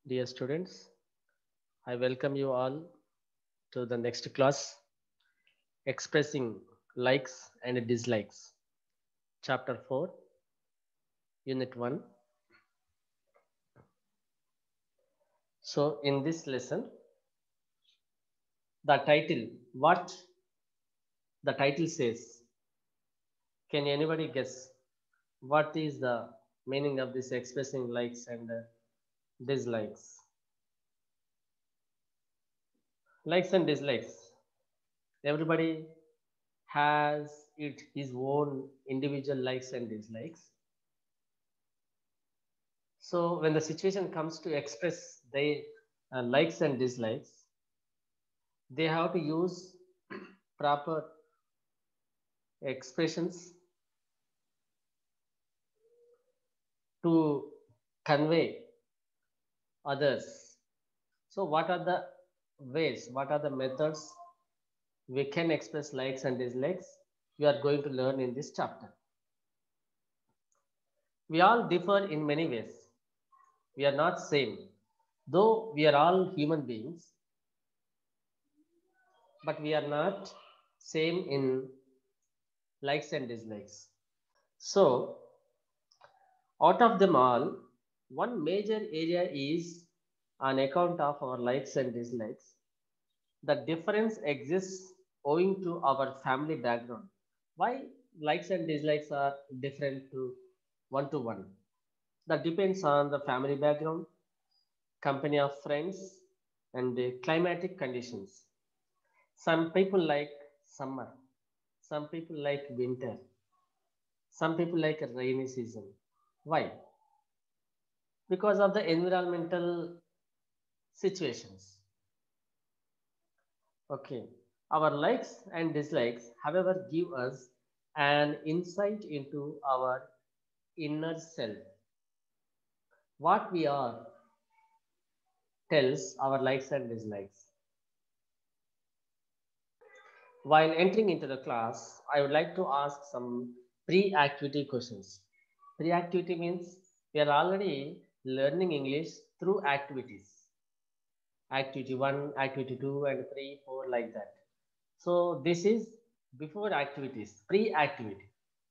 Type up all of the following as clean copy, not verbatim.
Dear students, I welcome you all to the next class, Expressing Likes and Dislikes, Chapter 4, Unit 1. So, in this lesson, the title, what the title says, can anybody guess what is the meaning of this expressing likes and dislikes? Likes and dislikes. Everybody has his own individual likes and dislikes. So when the situation comes to express their likes and dislikes, they have to use proper expressions to convey others. So what are the ways, what are the methods we can express likes and dislikes? We are going to learn in this chapter. We all differ in many ways. We are not same. Though we are all human beings, but we are not same in likes and dislikes. So, out of them all, one major area is on account of our likes and dislikes. The difference exists owing to our family background. Why likes and dislikes are different to one? That depends on the family background, company of friends, and the climatic conditions. Some people like summer, some people like winter, some people like a rainy season. Why? Because of the environmental situations. Okay. Our likes and dislikes, however, give us an insight into our inner self. What we are tells our likes and dislikes. While entering into the class, I would like to ask some pre-activity questions. Pre-activity means we are already learning English through activities. Activity 1, activity 2, and 3, 4, like that. So this is before activities, pre-activity.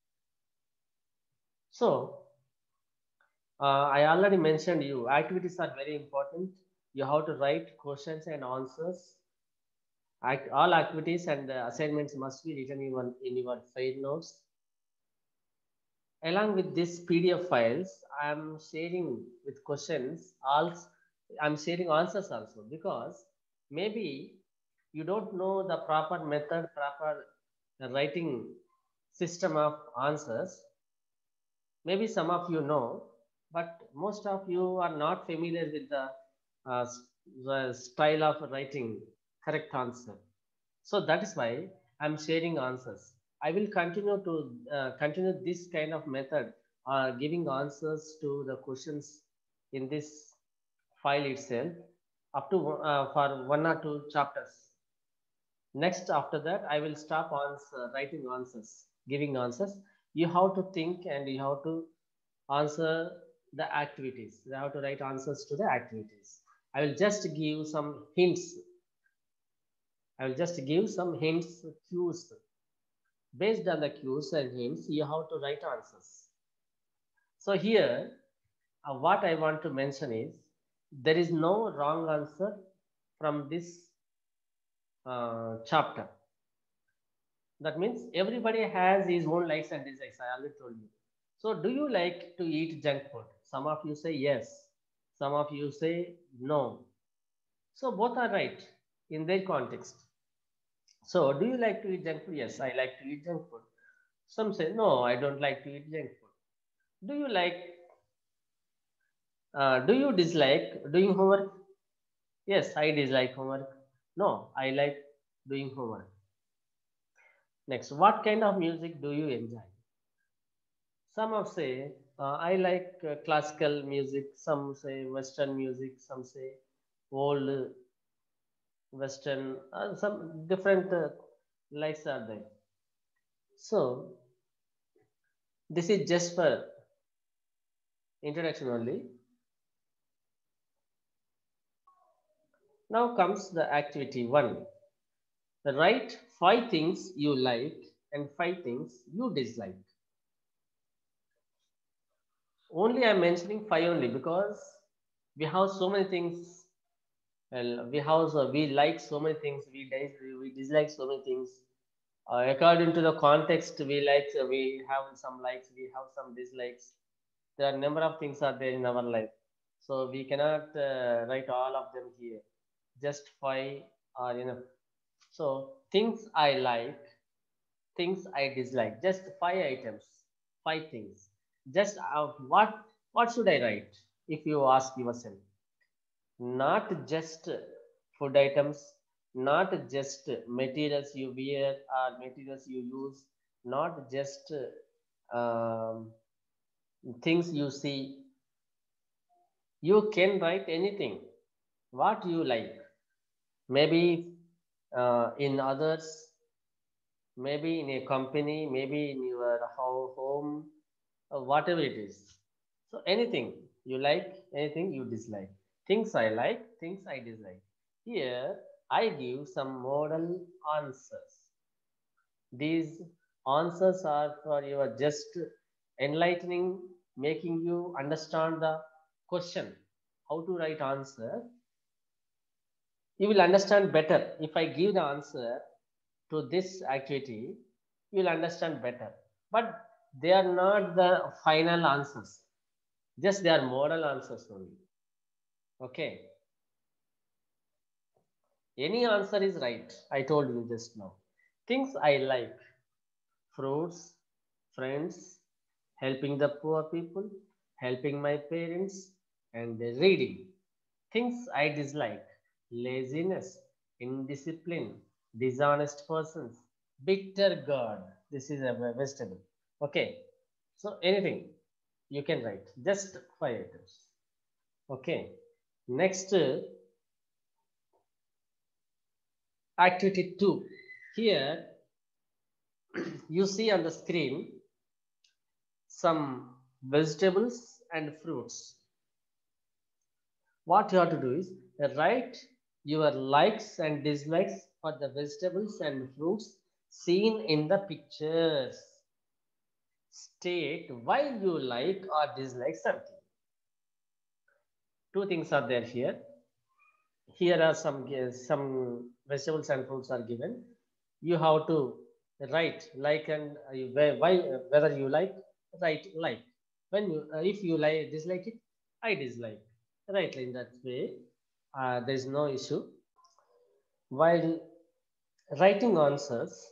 So I already mentioned you, activities are very important. You have to write questions and answers. All activities and assignments must be written in your file notes. Along with this PDF files, I'm sharing with questions. Also, I'm sharing answers also because maybe you don't know the proper method, proper writing system of answers. Maybe some of you know, but most of you are not familiar with the style of writing correct answer. So that is why I'm sharing answers. I will continue this kind of method, giving answers to the questions in this file itself up to for one or two chapters. Next, after that, I will stop writing answers, giving answers. You have to think and you have to answer the activities. You have to write answers to the activities. I will just give some hints. I will just give some hints, cues. Based on the cues and hints, you have to write answers. So here, what I want to mention is there is no wrong answer from this chapter. That means everybody has his own likes and dislikes. I already told you. So, do you like to eat junk food? Some of you say yes, some of you say no. So, both are right in their context. So, do you like to eat junk food? Yes, I like to eat junk food. Some say no, I don't like to eat junk food. Do you like? Do you dislike doing homework? Yes, I dislike homework. No, I like doing homework. Next, what kind of music do you enjoy? Some of say I like classical music. Some say Western music. Some say old Western. Some different likes are there. So this is just for introduction only. Now comes the activity 1. Write 5 things you like and 5 things you dislike. Only I'm mentioning 5 only because we have so many things. Well, we like so many things. We dislike so many things. According to the context, we have some likes, we have some dislikes. There are number of things are there in our life, so we cannot write all of them here. Just 5 are enough. So things I like, things I dislike. Just 5 items, 5 things. Just what should I write? If you ask yourself, not just food items, not just materials you wear or materials you use, not just um, things you see. You can write anything, what you like. Maybe in others, maybe in a company, maybe in your home, whatever it is. So anything you like, anything you dislike. Things I like, things I dislike. Here I give some model answers. These answers are for your just enlightening, making you understand the question, how to write answer. You will understand better if I give the answer to this activity. You will understand better. But they are not the final answers. Just they are model answers only. Okay. Any answer is right. I told you just now. Things I like: fruits, friends, helping the poor people, helping my parents, and reading. Things I dislike: laziness, indiscipline, dishonest persons, bitter God. This is a vegetable. Okay. So anything you can write. Just 5 items. Okay. Next, activity 2. Here you see on the screen some vegetables and fruits. What you have to do is write your likes and dislikes for the vegetables and fruits seen in the pictures. State why you like or dislike something. Two things are there here. Here are some vegetables and fruits are given. You have to write like and why whether you like, write like. When you if you like dislike it, I dislike, right? In that way there is no issue. While writing answers,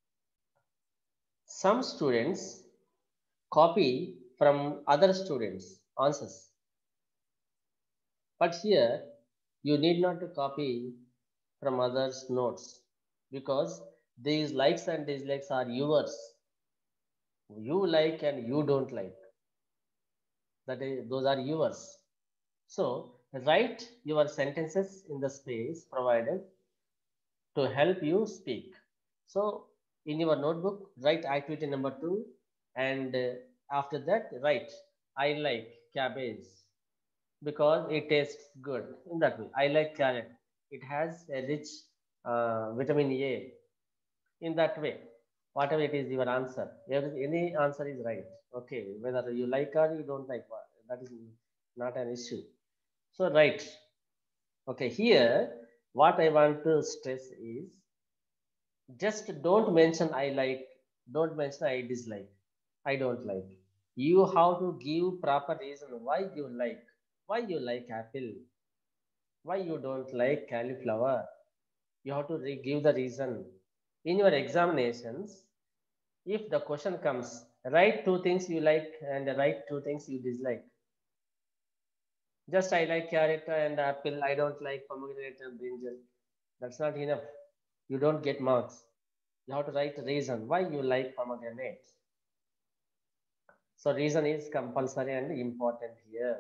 some students copy from other students answers, but here you need not to copy from others' notes because these likes and dislikes are yours. You like and you don't like. That is, those are yours. So write your sentences in the space provided to help you speak. So in your notebook, write activity number 2, and after that write I like cabbage because it tastes good. In that way, I like carrot. It has a rich vitamin A. In that way, whatever it is your answer, any answer is right. Okay, whether you like or you don't like, that is not an issue. So right. Okay, here what I want to stress is just don't mention I like, don't mention I dislike, I don't like. You have to give proper reason why you like, why you like apple, why you don't like cauliflower. You have to give the reason. In your examinations, if the question comes, write 2 things you like and write 2 things you dislike. Just I like carrot and apple, I don't like pomegranate and brinjal. That's not enough. You don't get marks. You have to write reason why you like pomegranate. So reason is compulsory and important here.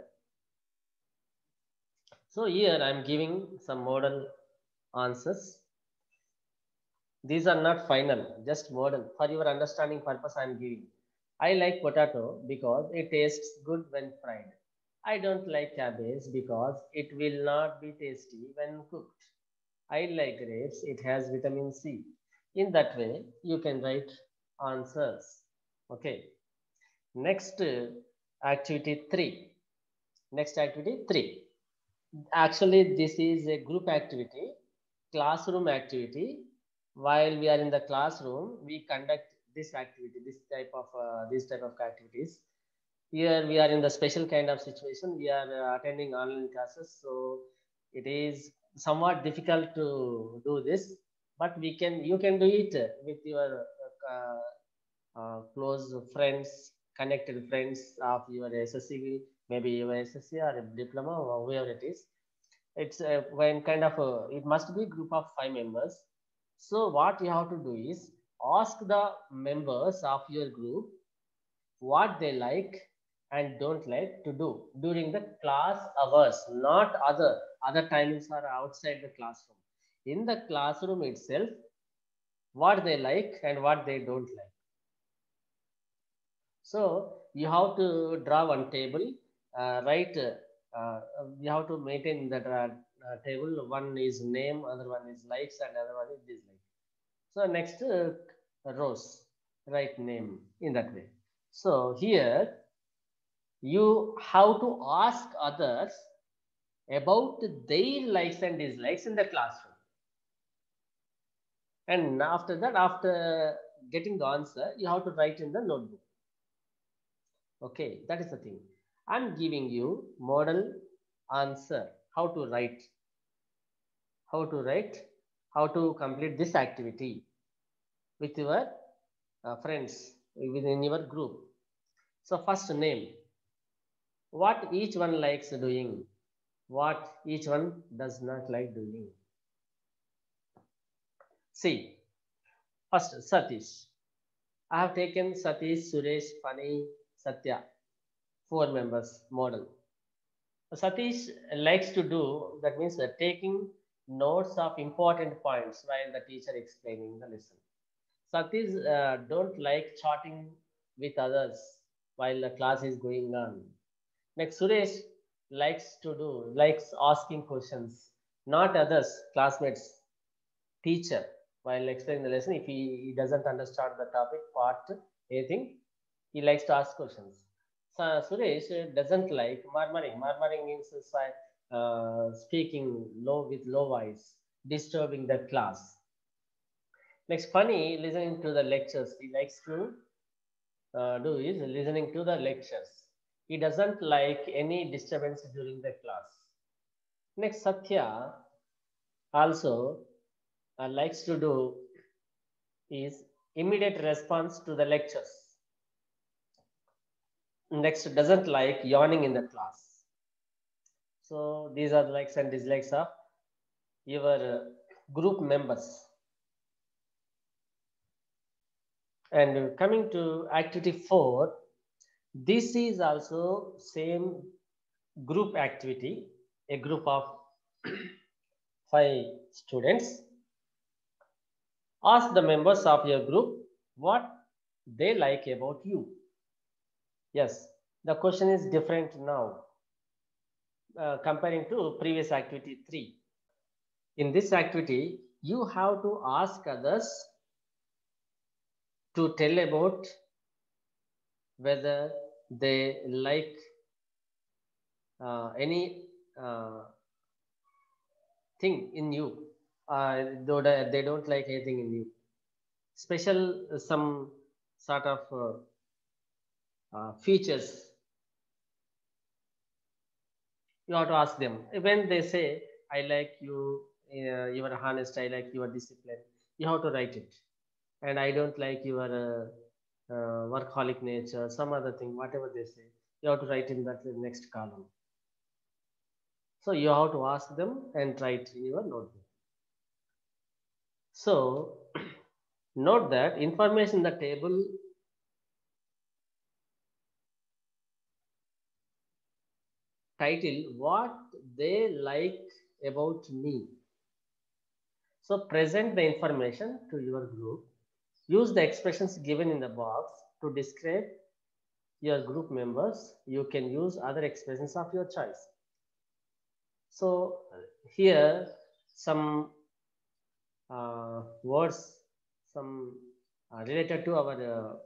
So here I am giving some model answers. These are not final, just model. For your understanding purpose, I am giving. I like potato because it tastes good when fried. I don't like cabbage because it will not be tasty when cooked. I like grapes. It has vitamin C. In that way, you can write answers. Okay. Next activity 3. Next activity 3. Actually, this is a group activity, classroom activity. While we are in the classroom, we conduct this activity, this type of activities. Here we are in the special kind of situation. We are attending online classes, so it is somewhat difficult to do this. But you can do it with your close friends, connected friends of your SSC, maybe your SSC or a diploma or whoever it is. It's when kind of it must be a group of 5 members. So what you have to do is ask the members of your group what they like and don't like to do during the class hours, not other timings are outside the classroom. In the classroom itself, what they like and what they don't like. So you have to draw one table, write. You have to maintain that table. One is name, other one is likes, and other one is dislike. So next rows, write name in that way. So here you have to ask others about their likes and dislikes in the classroom. And after that, after getting the answer, you have to write in the notebook. Okay, that is the thing. I'm giving you model answer, how to write, how to complete this activity with your friends within your group. So first name, what each one likes doing, what each one does not like doing. See, first Satish. I have taken Satish, Suresh, Funny, Satya, 4 members model. Satish likes to do, that means taking notes of important points while the teacher explaining the lesson. Satish don't like chatting with others while the class is going on. Next, Suresh likes asking questions, not others, classmates, teacher, while explaining the lesson. If he doesn't understand the topic, part, anything, he likes to ask questions. So Suresh doesn't like murmuring. Murmuring means speaking low with low voice, disturbing the class. Next, Funny listening to the lectures. He likes to do is listening to the lectures. He doesn't like any disturbance during the class. Next, Satya also likes to do is immediate response to the lectures. Next, doesn't like yawning in the class. So these are the likes and dislikes of your group members. And coming to activity 4, this is also same group activity, a group of 5 students. Ask the members of your group what they like about you. Yes, the question is different now comparing to previous activity 3. In this activity, you have to ask others to tell about whether they like any thing in you, though they don't like anything in you. Special some sort of features you have to ask them. When they say, I like you, you are honest, I like your discipline, you have to write it. And I don't like your workaholic nature, some other thing, whatever they say, you have to write in that next column. So you have to ask them and write in your notebook. So note that information in the table title, what they like about me. So present the information to your group. Use the expressions given in the box to describe your group members. You can use other expressions of your choice. So here some words, some related to our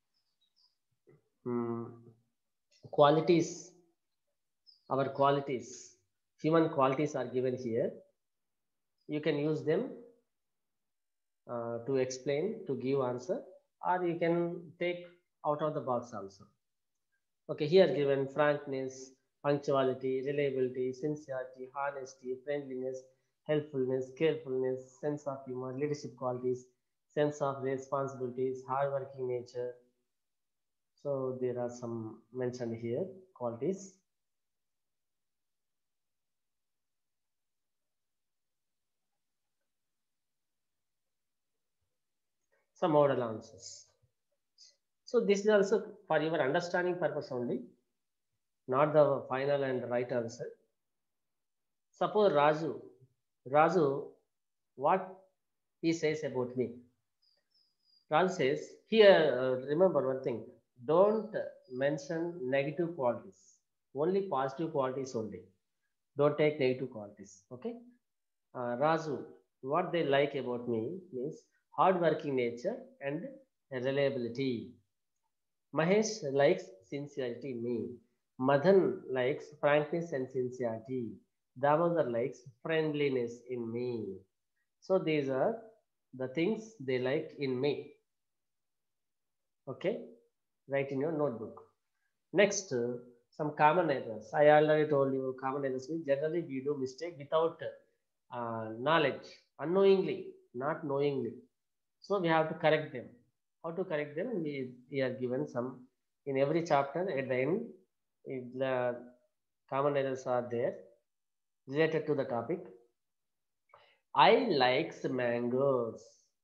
um, qualities, our qualities, human qualities are given here. You can use them to explain, to give answer, or you can take out of the box also. Okay, here given frankness, punctuality, reliability, sincerity, honesty, friendliness, helpfulness, carefulness, sense of humor, leadership qualities, sense of responsibilities, hardworking nature. So there are some mentioned here qualities. Some model answers. So this is also for your understanding purpose only, not the final and right answer. Suppose Raju, what he says about me. Raju says, here, remember one thing, don't mention negative qualities, only positive qualities only. Don't take negative qualities, okay? Raju, what they like about me means hardworking nature and reliability. Mahesh likes sincerity in me. Madan likes frankness and sincerity. Damodar likes friendliness in me. So these are the things they like in me. Okay, write in your notebook. Next, some common errors. I already told you common errors means generally we do mistake without knowledge, unknowingly, not knowingly. So we have to correct them. How to correct them? We are given some in every chapter at the end. The common errors are there related to the topic. I likes mangoes.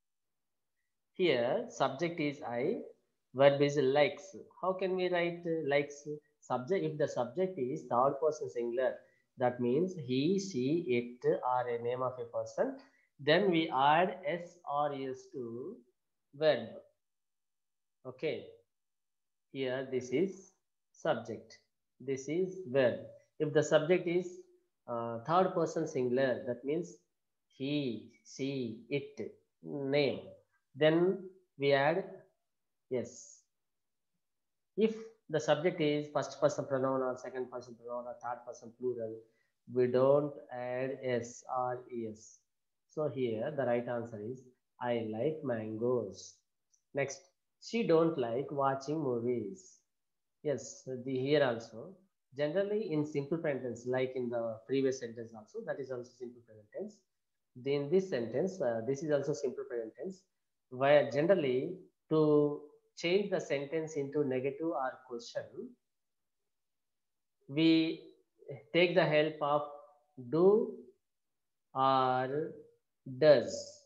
Here, subject is I, verb is likes. How can we write likes? Subject, if the subject is third person singular, that means he, she, it are a name of a person. Then we add s or s to verb. Okay, here this is subject. This is verb. If the subject is third person singular, that means he, she, it, name. Then we add yes. If the subject is first person pronoun or second person pronoun or third person plural, we don't add s or es. So here the right answer is I like mangoes. Next, she don't like watching movies. Yes, the here also. Generally in simple present tense, like in the previous sentence also, that is also simple present tense. In this sentence, this is also simple present tense, where generally to change the sentence into negative or question, we take the help of do or does.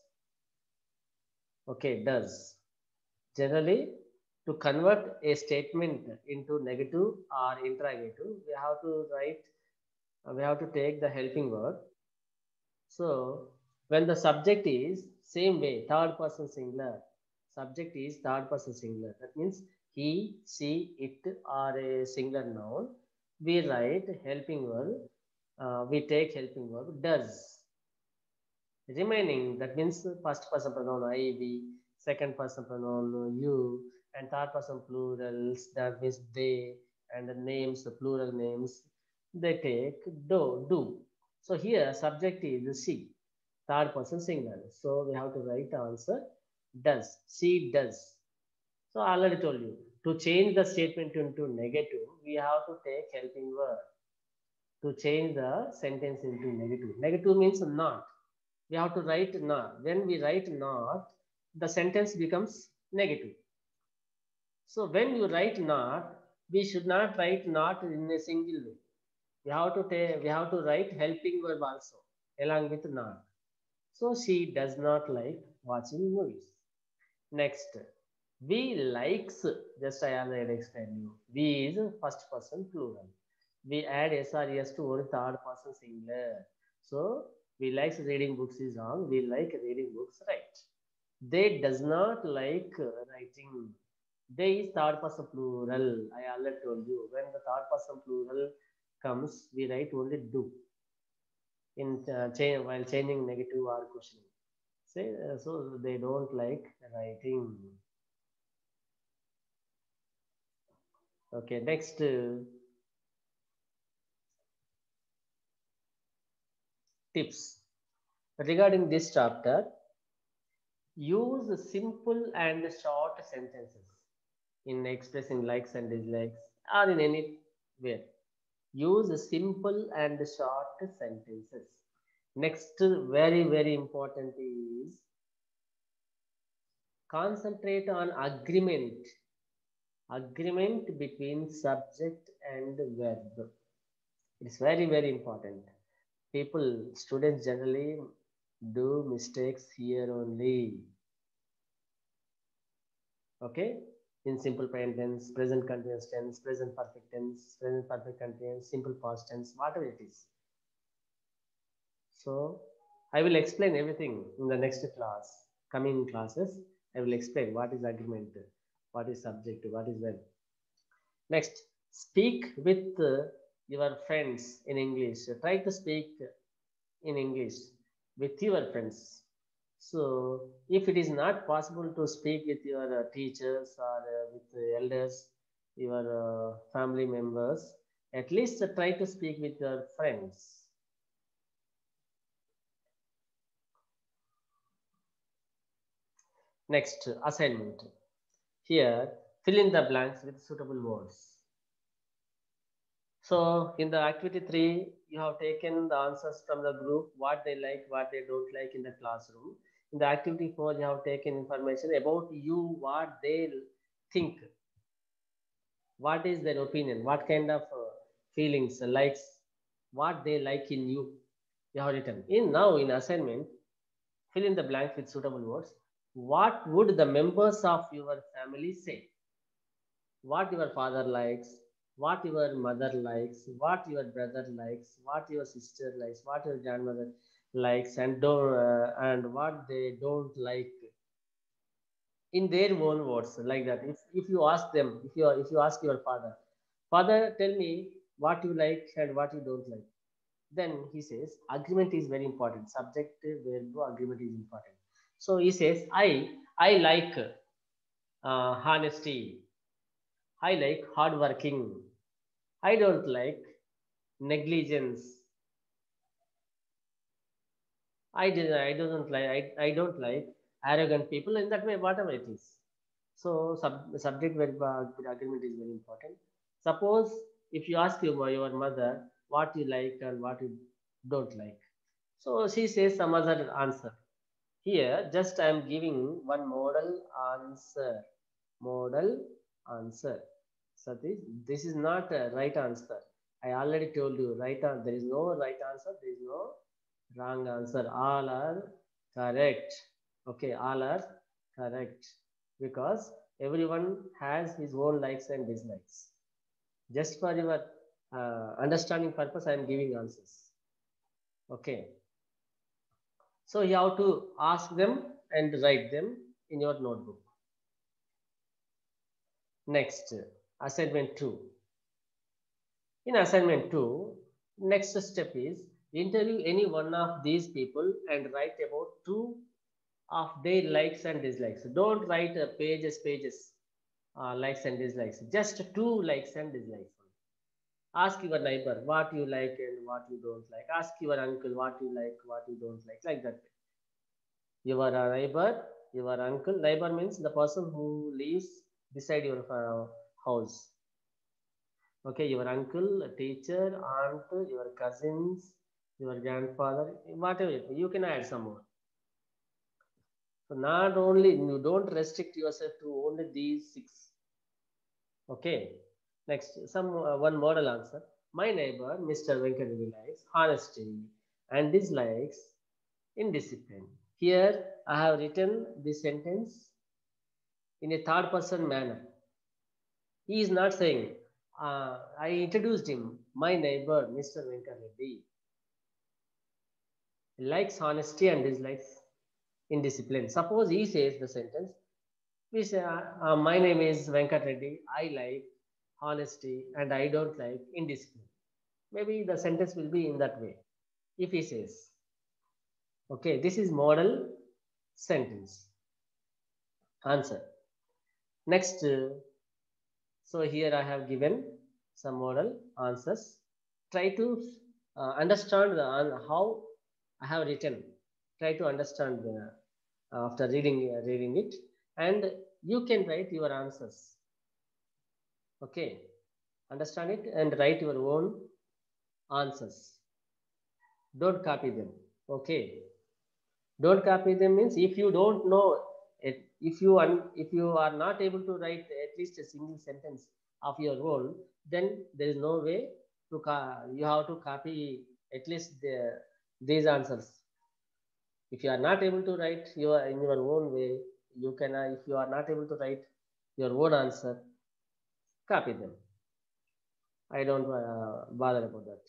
Okay, does. Generally, to convert a statement into negative or interrogative, we have to write, we have to take the helping word. So when the subject is same way, third person singular, subject is third person singular. That means he, she, it are a singular noun. We write helping verb. We take helping verb does. Remaining, that means first person pronoun I, we, second person pronoun you, and third person plurals, that means they, and the names, the plural names, they take do. So here subject is she, third person singular. So we have to write the answer does. She does. So I already told you to change the statement into negative, we have to take helping verb to change the sentence into negative. Negative means not. We have to write not. When we write not, the sentence becomes negative. So when you write not, we should not write not in a single way. We have to write helping verb also along with not. So she does not like watching movies. Next, we likes, just I already explained you. We is first person plural. We add s or s to only third person singular. So we likes reading books is wrong. We like reading books right. They does not like writing. They is third person plural. I already told you. When the third person plural comes, we write only do in while changing negative or questioning. Say so they don't like writing. Okay, next tips regarding this chapter. Use simple and short sentences in expressing likes and dislikes or in any way. Use simple and short sentences. Next, very, very important is concentrate on agreement. Agreement between subject and verb. It's very, very important. People, students generally do mistakes here only. Okay? In simple present tense, present continuous tense, present perfect tense, present perfect continuous, simple past tense, whatever it is. So I will explain everything in the next class, coming classes. I will explain what is agreement, what is subject, what is verb. Next, speak with your friends in English. Try to speak in English with your friends. So, if it is not possible to speak with your teachers or with the elders, your family members, at least try to speak with your friends. Next, assignment. Here, fill in the blanks with suitable words. So, in the activity 3, you have taken the answers from the group, what they like, what they don't like in the classroom. In the activity 4, you have taken information about you, what they think, what is their opinion, what kind of feelings, likes, what they like in you. You have written. In assignment, fill in the blanks with suitable words. What would the members of your family say? What your father likes, what your mother likes, what your brother likes, what your sister likes, what your grandmother likes, and what they don't like in their own words, like that. If you ask them, if you ask your father, father, tell me what you like and what you don't like, then he says agreement is very important. Subject verb agreement is important. So he says I like honesty. I like hardworking. I don't like negligence. I don't like I don't like arrogant people in that way, whatever it is. So subject verb agreement is very important. Suppose if you ask your mother what you like and what you don't like. So she says some other answer. Here just I am giving one model answer. Model answer. So this is not a right answer. I already told you there is no right answer, there is no wrong answer. All are correct. Okay, all are correct because everyone has his own likes and dislikes. Just for your understanding purpose, I am giving answers. Okay, so you have to ask them and write them in your notebook. Next, assignment 2. In assignment 2, next step is interview any one of these people and write about 2 of their likes and dislikes. Don't write pages, likes and dislikes. Just 2 likes and dislikes. Ask your neighbor what you like and what you don't like. Ask your uncle what you like, what you don't like that. Your neighbor, your uncle. Neighbor means the person who lives beside your house. Okay, your uncle, teacher, aunt, your cousins, your grandfather, whatever. You can add some more. So not only, you don't restrict yourself to only these 6. Okay. Next, one model answer. My neighbor, Mr. Venkatreddy, likes honesty and dislikes indiscipline. Here, I have written this sentence in a third person manner. He is not saying, I introduced him, my neighbor, Mr. Venkatreddy, likes honesty and dislikes indiscipline. Suppose he says the sentence, we say, my name is Venkat Reddy. I like honesty and I don't like indiscipline. Maybe the sentence will be in that way. If he says, okay, this is model sentence. Answer. Next, so here I have given some model answers. Try to understand how I have written. Try to understand after reading it, and you can write your answers. Okay, understand it and write your own answers. Don't copy them. Okay, don't copy them means if you don't know it, if you are not able to write at least a single sentence of your own, then there is no way to you have to copy at least these answers. If you are not able to write in your own way, you can if you are not able to write your own answer, copy them. I don't bother about that.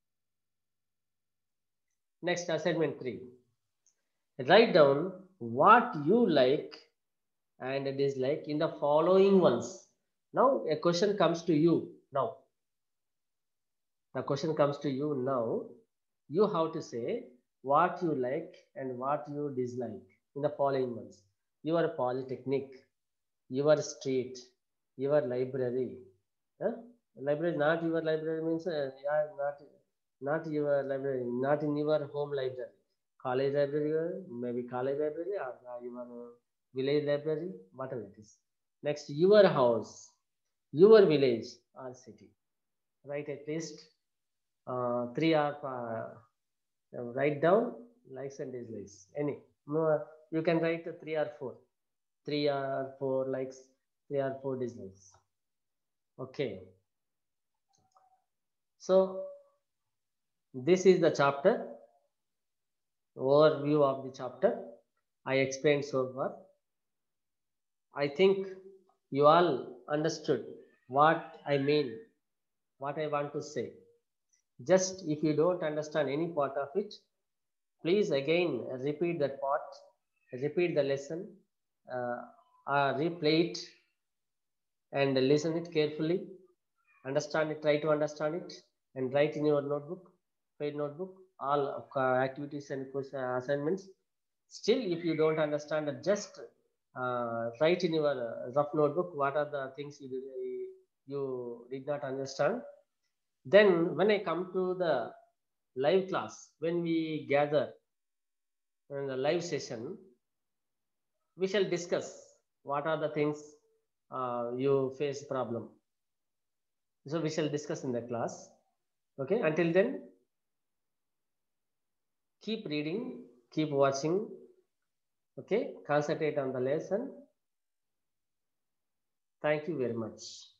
Next, assignment 3. Write down what you like and dislike in the following ones. Now a question comes to you. Now the question comes to you now. You have to say what you like and what you dislike in the following ones. Your polytechnic, your street, your library. Huh? Library, not your library means yeah, not your library, not in your home library. College library, maybe college library or your village library, whatever it is. Next, your house, your village or city. Write at least 3 or write down likes and dislikes. Any. No, you can write 3 or 4. 3 or 4 likes, 3 or 4 dislikes. Okay. So this is the chapter, overview of the chapter I explained so far. I think you all understood what I mean, what I want to say. Just if you don't understand any part of it, please again repeat that part, repeat the lesson, replay it and listen it carefully, understand it, try to understand it, and write in your notebook, paid notebook, all activities and assignments. Still, if you don't understand, just write in your rough notebook what are the things you did not understand. Then when I come to the live class, when we gather in the live session, we shall discuss what are the things you face problem. So we shall discuss in the class. Okay, until then, keep reading, keep watching. Okay, concentrate on the lesson. Thank you very much.